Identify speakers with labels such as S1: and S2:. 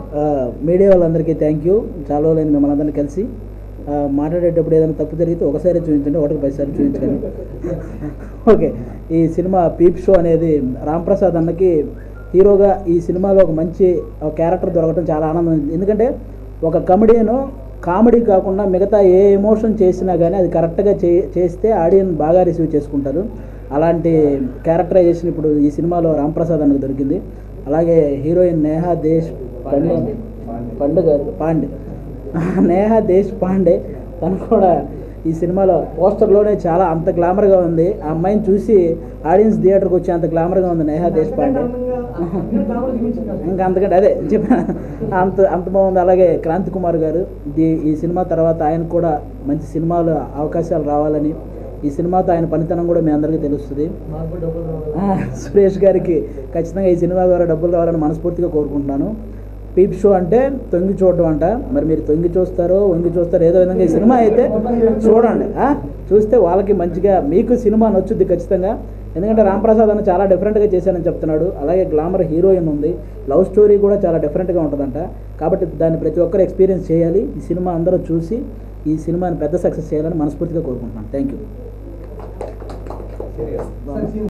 S1: Media వాళ్ళందరికీ thank you. చాలా రోజులైంది మిమ్మల్ని అందరినీ కలిసి. మాట్లాడేటప్పుడు ఏదైనా తప్పు జరిగితే ఒకసారి చూపించండి, ఒకటికి 10 సార్లు చూపించండి. ఓకే, ఈ సినిమా పీప్ షో అనేది రాంప్రసాద్ అన్నకి హీరోగా ఈ సినిమాలో ఒక మంచి క్యారెక్టర్ దొరకడం చాలా ఆనందం. ఎందుకంటే ఒక కమెడియను కామెడీ కాకుండా మిగతా ఏ ఎమోషన్ చేసినా కానీ అది కరెక్ట్గా చేస్తే ఆడియన్స్ బాగా రిసీవ్ చేసుకుంటారు. అలాంటి క్యారెక్టరైజేషన్ ఇప్పుడు ఈ సినిమాలో రాంప్రసాద్ అన్నకు దొరికింది. అలాగే హీరోయిన్ నేహా దేశ్ పాండే తను కూడా ఈ సినిమాలో పోస్టర్లోనే చాలా అంత గ్లామర్గా ఉంది. ఆ అమ్మాయిని చూసి ఆడియన్స్ థియేటర్కి వచ్చి అంత గ్లామర్గా ఉంది నేహా దేశ్ పాండే. ఇంకా అంతకంటే అదే చెప్పాను, అంత బాగుంది. అలాగే క్రాంతి కుమార్ గారు ఈ సినిమా తర్వాత ఆయన కూడా మంచి సినిమాలు అవకాశాలు రావాలని, ఈ సినిమాతో ఆయన పనితనం కూడా మీ అందరికీ తెలుస్తుంది. సురేష్ గారికి ఖచ్చితంగా ఈ సినిమా ద్వారా డబ్బులు రావాలని మనస్ఫూర్తిగా కోరుకుంటున్నాను. పీప్ షో అంటే తొంగి చూడడం అంట. మరి మీరు తొంగి చూస్తారో వంగి చూస్తారో ఏదో విధంగా ఈ సినిమా అయితే చూడండి. చూస్తే వాళ్ళకి మంచిగా మీకు సినిమా నచ్చుద్ది ఖచ్చితంగా. ఎందుకంటే రాంప్రసాద్ అన్న చాలా డిఫరెంట్గా చేశానని చెప్తున్నాడు. అలాగే గ్లామర్ హీరోయిన్ ఉంది, లవ్ స్టోరీ కూడా చాలా డిఫరెంట్గా ఉంటుందంట. కాబట్టి దాన్ని ప్రతి ఒక్కరు ఎక్స్పీరియన్స్ చేయాలి. ఈ సినిమా అందరూ చూసి ఈ సినిమాని పెద్ద సక్సెస్ చేయాలని మనస్ఫూర్తిగా కోరుకుంటున్నాను. Thank you.